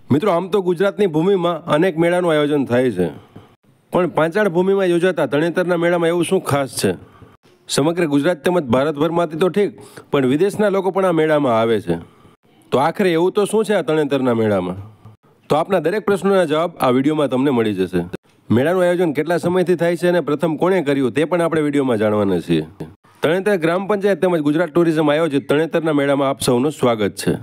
મિત્રો, આમ તો ગુજરાતની ભૂમિમાં અનેક મેળાનું આયોજન થાય છે, પણ પાંચાળ ભૂમિમાં યોજાતા તરણેતરના મેળામાં એવું શું ખાસ છે? સમગ્ર ગુજરાત તેમજ ભારતભરમાંથી તો ઠીક, પણ વિદેશના લોકો પણ આ મેળામાં આવે છે. તો આખરે એવું તો શું છે આ તરણેતરના મેળામાં? તો આપના દરેક પ્રશ્નોના જવાબ આ વિડીયોમાં તમને મળી જશે. મેળાનું આયોજન કેટલા સમયથી થાય છે અને પ્રથમ કોણે કર્યું તે પણ આપણે વિડીયોમાં જાણવાના છીએ. તરણેતર ગ્રામ પંચાયત તેમજ ગુજરાત ટુરિઝમ આયોજિત તરણેતરના મેળામાં આપ સૌનું સ્વાગત છે.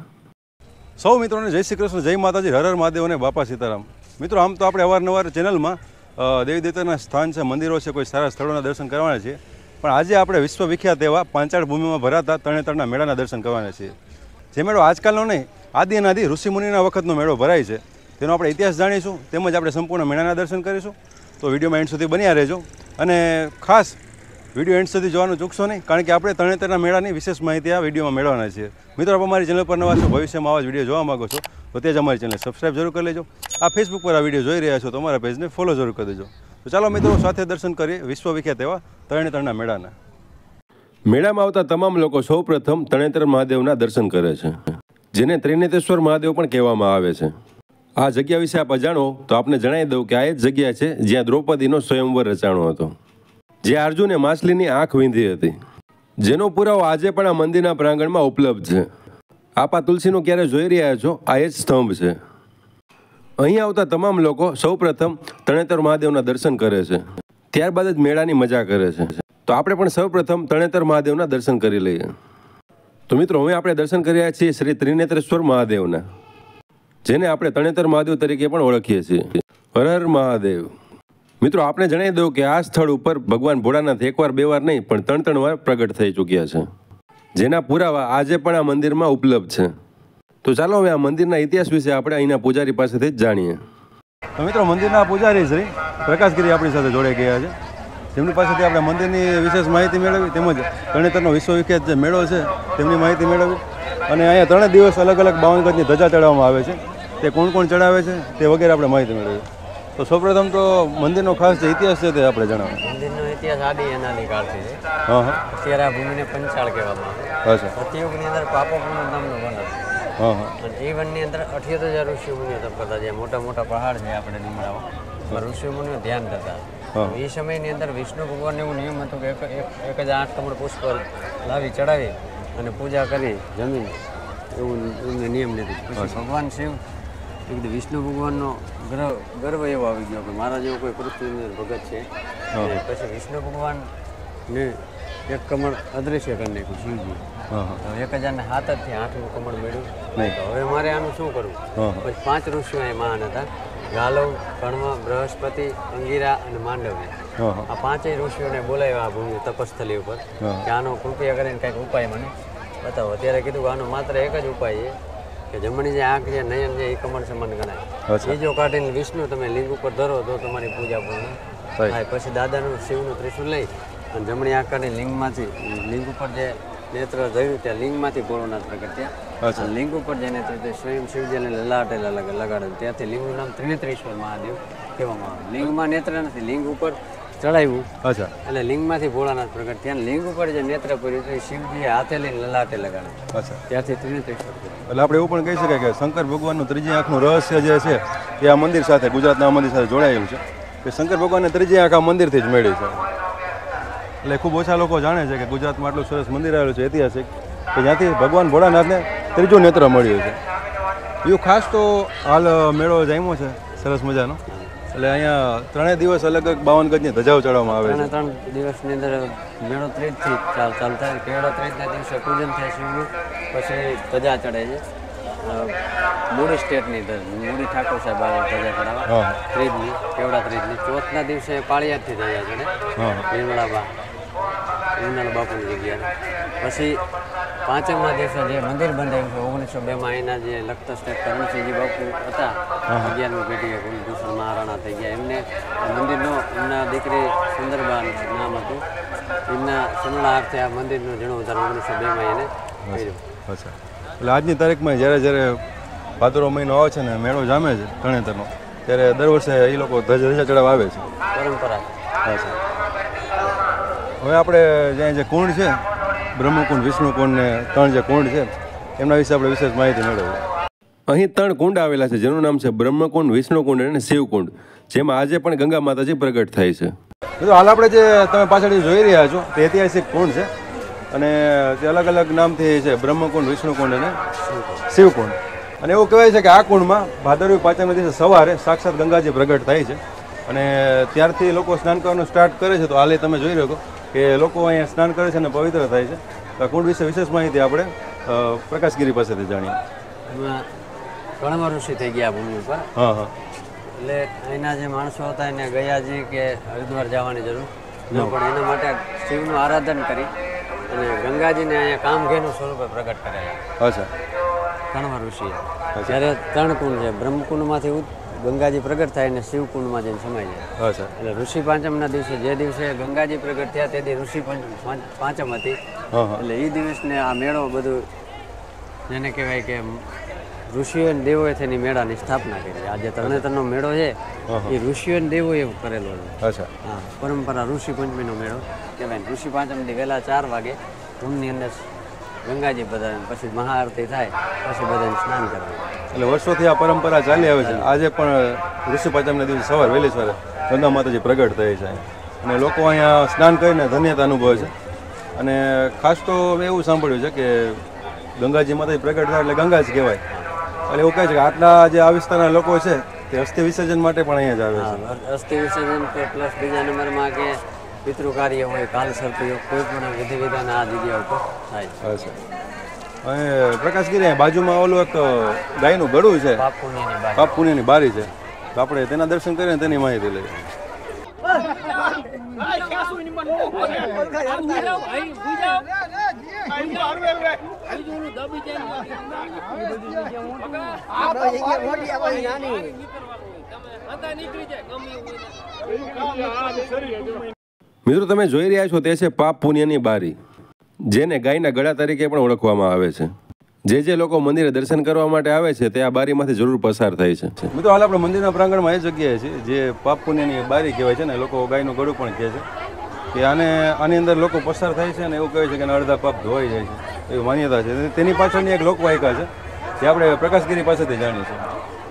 સૌ મિત્રોને જય શ્રી કૃષ્ણ, જય માતાજી, હર હર મહાદેવ અને બાપા સીતારામ. મિત્રો, આમ તો આપણે અવારનવાર ચેનલમાં દેવી દેવતાના સ્થાન છે, મંદિરો છે, કોઈ સારા સ્થળોના દર્શન કરવાના છીએ, પણ આજે આપણે વિશ્વવિખ્યાત એવા પાંચાળ ભૂમિમાં ભરાતા તરણેતરના મેળાના દર્શન કરવાના છીએ. જે મેળો આજકાલનો નહીં, આદિ અનાદિ ઋષિમુનિના વખતનો મેળો ભરાય છે, તેનો આપણે ઇતિહાસ જાણીશું, તેમજ આપણે સંપૂર્ણ મેળાના દર્શન કરીશું. તો વિડીયોમાં એન્ડ સુધી બન્યા રહેજો અને ખાસ વિડીયો એન્ડ સુધી જોવાનું ચૂકશો નહીં, કારણ કે આપણે તરણેતરના મેળાની વિશેષ માહિતી આ વિડીયોમાં મેળવવાના છીએ. મિત્રો, આપ અમારી ચેનલ પર નવા છો, ભવિષ્યમાં આવા જ વિડીયો જોવા માગો છો તો તે જ અમારી ચેનલ સબસ્ક્રાઈબ જરૂર કરી લેજો. આ ફેસબુક પર આ વિડીયો જોઈ રહ્યા છો તો અમારા પેજને ફોલો જરૂર કરી દેજો. તો ચાલો મિત્રો, સાથે દર્શન કરીએ વિશ્વવિખ્યાત એવા તરણેતરના મેળાના. મેળામાં આવતા તમામ લોકો સૌ પ્રથમ તરણેતર મહાદેવના દર્શન કરે છે, જેને ત્રિનેત્રેશ્વર મહાદેવ પણ કહેવામાં આવે છે. આ જગ્યા વિશે આપ જાણો તો આપને જણાવી દઉં કે આ એ જ જગ્યા છે જ્યાં દ્રૌપદીનો સ્વયંવર રચાણો હતો, જે અર્જુને માછલીની આંખ વીંધી હતી, જેનો પુરાવો આજે પણ આ મંદિરના પ્રાંગણમાં ઉપલબ્ધ છે. આપ આ તુલસીનું ક્યારે જોઈ રહ્યા છો, આ એ જ સ્તંભ છે. અહીં આવતા તમામ લોકો સૌ પ્રથમ તરણેતર મહાદેવના દર્શન કરે છે, ત્યારબાદ જ મેળાની મજા કરે છે. તો આપણે પણ સૌ પ્રથમ તરણેતર મહાદેવના દર્શન કરી લઈએ. તો મિત્રો, હવે આપણે દર્શન કર્યા છીએ શ્રી ત્રિનેત્રેશ્વર મહાદેવના, જેને આપણે તરણેતર મહાદેવ તરીકે પણ ઓળખીએ છીએ. હર હર મહાદેવ. મિત્રો, આપણે જણાવી દઉં કે આ સ્થળ ઉપર ભગવાન ભોળાનાથ એકવાર બે વાર નહીં પણ ત્રણ વાર પ્રગટ થઈ ચૂક્યા છે, જેના પુરાવા આજે પણ આ મંદિરમાં ઉપલબ્ધ છે. તો ચાલો હવે આ મંદિરના ઇતિહાસ વિશે આપણે અહીંના પૂજારી પાસેથી જ જાણીએ. તો મિત્રો, મંદિરના પૂજારી શ્રી પ્રકાશગીરી આપણી સાથે જોડાઈ ગયા છે, જેમની પાસેથી આપણે મંદિરની વિશેષ માહિતી મેળવી, તેમજ તરણેતરનો વિશ્વવિખ્યાત જે મેળો છે તેમની માહિતી મેળવી. અને અહીંયા 3 દિવસ અલગ અલગ 52 ગજની ધજા ચડાવવામાં આવે છે. તે કોણ કોણ ચડાવે છે તે વગેરે આપણે માહિતી મેળવી. તો સૌપ્રથમ તો મંદિરનો ખાસ જે ઇતિહાસ છે તે આપણે જણાવો. મંદિરનો ઇતિહાસ આદિ અનાદિ કાળથી છે. અત્યારે આ ભૂમિને પંચાળ કહેવામાં આવે છે. સતયુગની અંદર પાપોપુર નામનું વન હતું, અને એ વનની અંદર 78,000 ઋષિ મુનિઓ તપ કરતા. જે મોટા મોટા પહાડ છે આપણે લીમડામાં, ઋષિ મુનિઓ ધ્યાન કરતા. એ સમયની અંદર વિષ્ણુ ભગવાનને એવું નિયમ હતું કે એક જ 8 કમળ પુષ્પ લાવી ચડાવી અને પૂજા કરી જમીન, એવું નિયમ લીધું. પછી ભગવાન શિવ વિષ્ણુ ભગવાનનો ગર્વ એવો આવી ગયો કે મારા જેવો કોઈ પૃથ્વીની ભગત છે. પછી વિષ્ણુ ભગવાનને એક કમળ અદૃશ્ય કરી નાખ્યું શિવજી. 1007 થી 8નું કમળ મળ્યું નહીં. તો હવે મારે આનું શું કરવું? પછી 5 ઋષિઓ એ મહાન હતા: ગાલવ, કર્મ, બૃહસ્પતિ, અંગીરા અને માંડવ્ય. આ 5 ઋષિઓને બોલાવ્યા આ ભૂમિ તપસ્થલી ઉપર કે આનો કૃપયા કરીને કંઈક ઉપાય મને બતાવો. અત્યારે કીધું કે આનો માત્ર એક જ ઉપાય છે કે જમણી જે આંખ છે, નયન છે, એ કમળ સમાન ગણાય. એ જો કાઢીને વિષ્ણુ તમે લિંગ ઉપર ધરો તો તમારી પૂજા પૂર્ણ થાય. પછી દાદાનું શિવનું ત્રિશુલ લઈ અને જમણી આંખ કાઢી લિંગ ઉપર જે નેત્ર જોયું ત્યાં લિંગમાંથી ભોળોનાથ પ્રગટ થયા. લિંગ ઉપર જે નેત્ર સ્વયં શિવજીને લલાટે લગાડે, ત્યાંથી લિંગનું નામ ત્રિનેત્રેશ્વર મહાદેવ કહેવામાં આવે. લિંગમાં નેત્ર નથી, લિંગ ઉપર ચડાવ્યું એટલે લિંગમાંથી ભોળાનાથ પ્રગટ થયા. લિંગ ઉપર જે નેત્ર પૂર્યું તો શિવજીએ હાથે લઈને લલાટે લગાડે, ત્યાંથી ત્રિનેત્રેશ્વર. એટલે આપણે એવું પણ કહી શકાય કે શંકર ભગવાનનું ત્રીજી આંખનું રહસ્ય જે છે એ આ મંદિર સાથે, ગુજરાતના મંદિર સાથે જોડાયેલું છે. કે શંકર ભગવાનને ત્રીજી આંખ આ મંદિરથી જ મળી છે. એટલે ખૂબ ઓછા લોકો જાણે છે કે ગુજરાતમાં આટલું સરસ મંદિર આવેલું છે ઐતિહાસિક, કે જ્યાંથી ભગવાન ભોળાનાથને ત્રીજું નેત્ર મળ્યું છે. એવું ખાસ તો હાલ મેળો જામ્યો છે સરસ મજાનો. એટલે અહીંયા 3 દિવસ અલગ અલગ 52 ગજની ધજાઓ ચડાવવામાં આવે છે. 3 દિવસની અંદર મેળો 3 થી ચાલુ થાય. કેવડા 3ના દિવસે પૂજન થાય શિવનું, પછી ધજા ચડે છે. મૂડી સ્ટેટની મૂડી ઠાકોર સાહેબ આવે ધજા ચડાવવા 3ની, કેવડા 3ની. 4થના દિવસે પાળિયાદથી ધજા ચડે લીમડા બાપુની જગ્યાએ. પછી 5મા દિવસે જે મંદિર બંધાયું છે 1902માં, એના જે લખતર સ્ટેટ કરણસિંહજી બાપુ હતા, 11મી પેઢીએ કુલભૂષણ મહારાણા થઈ ગયા. એમને મંદિરનો, એમના દીકરી સુંદરબા નામ હતું, એમના સમરણાર્થે આ મંદિરનું જીર્ણોદ્ધાર 1902માં એને કર્યું. એટલે આજની તારીખમાં જ્યારે ભાદરવો મહિનો આવે છે ને મેળો જામે છે તરણેતરનો, ત્યારે દર વર્ષે એ લોકો ધજા ચડાવવા આવે છે, પરંપરા. હવે આપણે જ્યાં જે કુંડ છે, બ્રહ્મકુંડ, વિષ્ણુકુંડ ને 3 જે કુંડ છે, એમના વિશે આપણે વિશેષ માહિતી મેળવીએ. અહીં 3 કુંડ આવેલા છે, જેનું નામ છે બ્રહ્મકુંડ, વિષ્ણુકુંડ અને શિવકુંડ, જેમાં આજે પણ ગંગા માતાજી પ્રગટ થાય છે. તો હાલ આપણે જે તમે પાછળ જોઈ રહ્યા છો તે ઐતિહાસિક કુંડ છે અને તે અલગ અલગ નામથી છે, બ્રહ્મકુંડ, વિષ્ણુકુંડ અને શિવકુંડ. અને એવું કહેવાય છે કે આ કુંડમાં ભાદરવી પાંચમના દિવસે સવારે સાક્ષાત ગંગાજી પ્રગટ થાય છે અને ત્યારથી લોકો સ્નાન કરવાનું સ્ટાર્ટ કરે છે. તો હાલે તમે જોઈ રહ્યો કે લોકો અહીંયા સ્નાન કરે છે અને પવિત્ર થાય છે. તો આ કુંડ વિશે વિશેષ માહિતી આપણે પ્રકાશગીરી પાસેથી જાણીએ. ઘણા ઋષિ થઈ ગયા ભૂમિ ઉપર. હા હા. એટલે અહીંના જે માણસો હતા એને ગયાજી કે હરિદ્વાર જવાની જરૂર ન પડે, એના માટે શિવનું આરાધન કરી અને ગંગાજીને અહીંયા કામઘેનું સ્વરૂપે પ્રગટ કરેલા. અચ્છા. ઘણા ઋષિએ જ્યારે 3 કુંડ છે, બ્રહ્મકુંડમાંથી ગંગાજી પ્રગટ થાય અને શિવકુંડમાં જઈને સમાઈ જાય. અચ્છા. એટલે ઋષિ પાંચમના દિવસે, જે દિવસે ગંગાજી પ્રગટ થયા તે દિવસે ઋષિ પાંચમ હતી. એટલે એ દિવસને આ મેળો બધું જેને કહેવાય કે ઋષિઓ અને દેવોએ તેની મેળાની સ્થાપના કરી. આ જે તરણેતરનો મેળો છે એ ઋષિઓ અને દેવોએ કરેલો છે. અચ્છા. હા, પરંપરા ઋષિ પંચમીનો મેળો કહેવાય. ઋષિ પાંચમથી વહેલા 4 વાગે કુંડની અંદર ગંગાજી બધા, પછી મહાઆરતી થાય, પછી બધાને સ્નાન કરવાનું. એટલે વર્ષોથી આ પરંપરા ચાલી આવે છે. આજે પણ ઋષિ પાંચમના દિવસે સવાર વહેલી સવારે ગંગા માતાજી પ્રગટ થાય છે અને લોકો અહીંયા સ્નાન કરીને ધન્યતા અનુભવે છે. અને ખાસ તો મેં એવું સાંભળ્યું છે કે ગંગાજી માતાજી પ્રગટ થાય એટલે ગંગા જ કહેવાય. એટલે એવું કહે છે કે આટલા જે આ વિસ્તારના લોકો છે તે અસ્થિ વિસર્જન માટે પણ અહીંયા જ આવે છે. અસ્થિ વિસર્જન પ્લસ બીજા નંબરમાં કે પિતૃ કાર્ય હોય, કાલસર્પીઓ, કોઈ પણ વિધિ વિધાન આ જગ્યા ઉપર થાય. અચ્છા. અને પ્રકાશગીરી બાજુમાં ઓલું એક ગાયનું ગળું છે, પાપ પુણ્યની બારી છે. તો આપણે તેના દર્શન કરીને તેની માહિતી લઈએ. મિત્રો, તમે જોઈ રહ્યા છો તે છે પાપ પુણ્યની બારી, જેને ગાયના ગળા તરીકે પણ ઓળખવામાં આવે છે. જે લોકો મંદિરે દર્શન કરવા માટે આવે છે તે આ બારીમાંથી જરૂર પસાર થાય છે. મિત્રો, હાલ આપણે મંદિરના પ્રાંગણમાં એ જગ્યાએ છે જે પાપ પુણ્યની બારી કહેવાય છે ને, લોકો ગાયનું ગળું પણ કહે છે કે આની અંદર લોકો પસાર થાય છે અને એવું કહે છે કે અડધા પાપ ધોવાઈ જાય છે, એવી માન્યતા છે. તેની પાછળની એક લોકવાયકા છે જે આપણે પ્રકાશગીરી પાસેથી જાણીશું.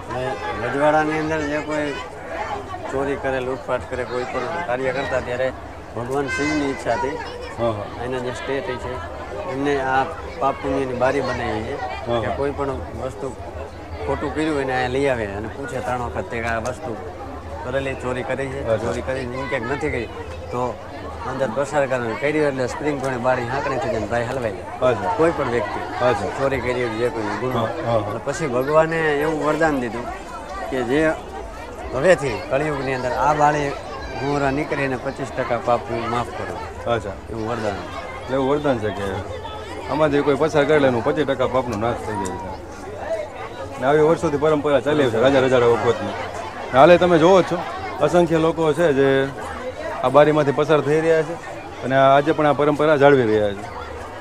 રજવાડાની અંદર જે કોઈ ચોરી કરે, લૂંટફાટ કરે, કોઈ પણ કાર્ય કરતા ત્યારે ભગવાન શિવની ઈચ્છાથી એના જે સ્ટેટ છે એમને આ પાપ પુણ્યની બારી બનાવી છે કે કોઈ પણ વસ્તુ ખોટું કર્યું એને અહીંયા લઈ આવે અને પૂછે 3 વખત તે આ વસ્તુ કરેલી, ચોરી કરી છે, ચોરી કરી ક્યાંક નથી કરી તો અંદર પ્રસાર કરવાનું કર્યું એટલે સ્પ્રિંગ પણ બારી હાંકણી થઈ જાય, ભાઈ હલવાઈ જાય. કોઈ પણ વ્યક્તિ ચોરી કરી જે કોઈ ગુનો. પછી ભગવાને એવું વરદાન દીધું કે જે હવેથી કળિયુગની અંદર આ બાળી ગુમરા નીકળીને 25% પાપ માફ કરો. અચ્છા. એવું વરદાન. એટલે એવું વરદાન છે કે આમાંથી કોઈ પસાર કરે એનું 25% પાપનો નાશ થઈ જાય છે. ને આવી વર્ષોથી પરંપરા ચાલી આવી છે રાજા રજાડા વખતની. હાલે તમે જોવો છો અસંખ્ય લોકો છે જે આ બારીમાંથી પસાર થઈ રહ્યા છે અને આજે પણ આ પરંપરા જાળવી રહ્યા છે.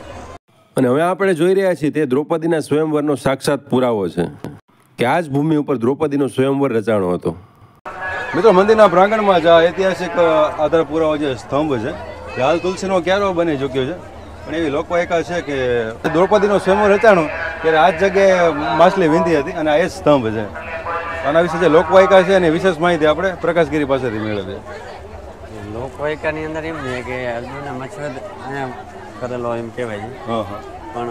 અને હવે આપણે જોઈ રહ્યા છીએ તે દ્રૌપદીના સ્વયંવરનો સાક્ષાત પુરાવો છે કે આ જ ભૂમિ ઉપર દ્રૌપદીનો સ્વયંવર રચાણો હતો. મિત્રો, મંદિરના પ્રાંગણમાં જ આ ઐતિહાસિક આધાર પુરાવો જે સ્તંભ છે તે હાલ તુલસીનો ક્યારો બની ચૂક્યો છે. પણ એવી લોકવાયકા છે કે દ્રૌપદીનો સ્વયંવર રચાણો ત્યારે આ જ જગ્યાએ માછલી વીંધી હતી અને આ એ જ સ્તંભ છે. આના વિશે જે લોકવાયકા છે એની વિશેષ માહિતી આપણે પ્રકાશગીરી પાસેથી મેળવીએ. લોકવાયકાની અંદર એમ છે કે અર્જુનને મચ્છર અહીંયા કરેલો એમ કહેવાય છે. પણ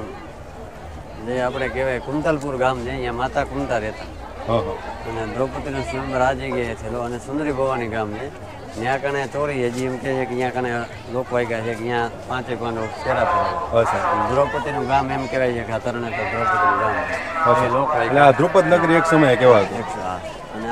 જે આપણે કહેવાય કુંતલપુર ગામ છે, અહીંયા માતા કુંતા રહેતા અને દ્રૌપદીનો સ્વયંવર આ જગ્યાએ થયેલો. અને સુંદરી ભવાની ગામ છે, ત્યાં કણે ચોરી હજી એમ કહે છે કે ત્યાં કણે લોકવાયકા છે કે ત્યાં 5 પાંડવો ફેરા ફરેલા. દ્રૌપદીનું ગામ એમ કહેવાય છે કે આ તરણેતર દ્રૌપદીનું ગામ લોકવાયકા. દ્રૌપદ નગરી એક સમયે કહેવાય. અને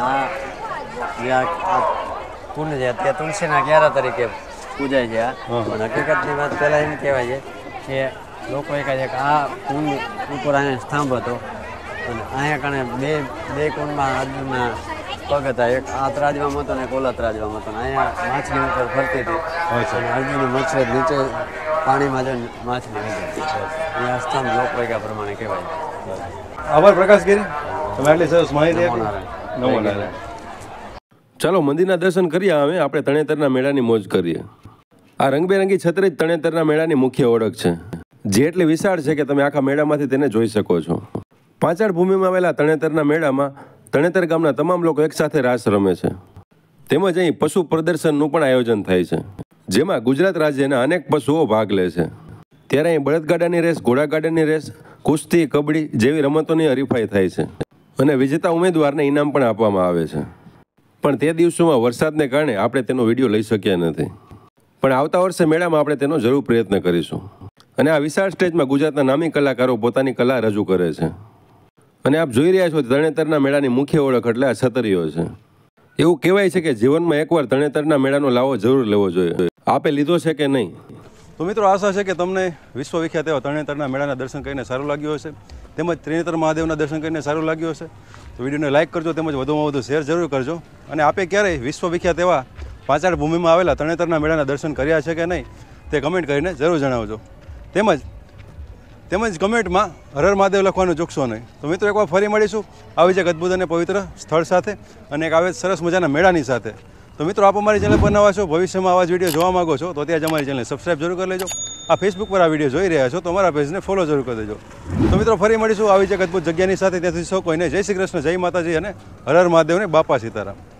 આ કુંડ છે ત્યાં તુલસીના ક્યારા તરીકે પૂજાય છે. પણ હકીકતની વાત પહેલાં એમ કહેવાય છે કે લોકવાયકા છે કે આ કુંડ ઉપર અહીંયા સ્તંભ હતો અને અહીંયા કણે બે કુંડમાં અર્જુનના પગ હતા, એક આ ત્રાજવામાં હતો ને એક ઓલા ત્રાજવામાં હતો. અહીંયા માછલી ઉપર ફરતી હતી અને અર્જુનની મચ્છર નીચે પાણીમાં જઈને માછલી હતી. આ સ્તંભ લોકવાયકા પ્રમાણે કહેવાય. આભાર પ્રકાશગીરી, તમે આટલી સરસ માહિતી આપી. નમો નારાયણ. ચાલો મંદિરના દર્શન કર્યા. હવે આપણે તરણેતરના મેળાની મોજ કરીએ. આ રંગબેરંગી છત્રી જ તરણેતરના મેળાની મુખ્ય ઓળખ છે, જે એટલી વિશાળ છે કે તમે આખા મેળામાંથી તેને જોઈ શકો છો. પાંચાળ ભૂમિમાં આવેલા તરણેતરના મેળામાં તરણેતર ગામના તમામ લોકો એકસાથે રાસ રમે છે. તેમજ અહીં પશુ પ્રદર્શનનું પણ આયોજન થાય છે, જેમાં ગુજરાત રાજ્યના અનેક પશુઓ ભાગ લે છે. ત્યારે અહીં બળદગાડાની રેસ, ઘોડાગાડાની રેસ, કુસ્તી, કબડ્ડી જેવી રમતોની હરીફાઈ થાય છે અને વિજેતા ઉમેદવારને ઇનામ પણ આપવામાં આવે છે. પણ તે દિવસોમાં વરસાદને કારણે આપણે તેનો વિડીયો લઈ શક્યા નથી. પણ આવતા વર્ષે મેળામાં આપણે તેનો જરૂર પ્રયત્ન કરીશું. અને આ વિશાળ સ્ટેજમાં ગુજરાતના નામી કલાકારો પોતાની કલા રજૂ કરે છે. અને આપ જોઈ રહ્યા છો તરણેતરના મેળાની મુખ્ય ઓળખ એટલે આ છતરીઓ છે. એવું કહેવાય છે કે જીવનમાં એકવાર તરણેતરના મેળાનો લાવો જરૂર લેવો જોઈએ. આપે લીધો છે કે નહીં? તો મિત્રો, આશા છે કે તમને વિશ્વવિખ્યાત એવા તરણેતરના મેળાના દર્શન કરીને સારું લાગ્યું હશે, તેમજ ત્રિનેત્ર મહાદેવના દર્શન કરીને સારું લાગ્યું હશે. તો વિડીયોને લાઇક કરજો, તેમજ વધુમાં વધુ શેર જરૂર કરજો. અને આપે ક્યારેય વિશ્વવિખ્યાત એવા પાંચાળ ભૂમિમાં આવેલા તરણેતરના મેળાના દર્શન કર્યા છે કે નહીં તે કમેન્ટ કરીને જરૂર જણાવજો. તેમજ કમેન્ટમાં હર હર મહાદેવ લખવાનું ચૂકશો નહીં. તો મિત્રો, એકવાર ફરી મળીશું આવી જ એક અદ્ભુત અને પવિત્ર સ્થળ સાથે અને એક આવે સરસ મજાના મેળાની સાથે. તો મિત્રો, આપ અમારી ચેનલ પર નવા છો, ભવિષ્યમાં આવા જ વિડીયો જોવા માંગો છો, તો ત્યાં જ અમારી ચેનલને સબસ્ક્રાઈબ જરૂર કરી લેજો. આ ફેસબુક પર આ વિડીયો જોઈ રહ્યા છો તો અમારા પેજને ફોલો જરૂર કરી દેજો. તો મિત્રો, ફરી મળીશું આવી જ એક અદ્ભુત જગ્યાની સાથે. ત્યાંથી સૌ કોઈને જય શ્રી કૃષ્ણ, જય માતાજી અને હર હર મહાદેવને બાપા સીતારામ.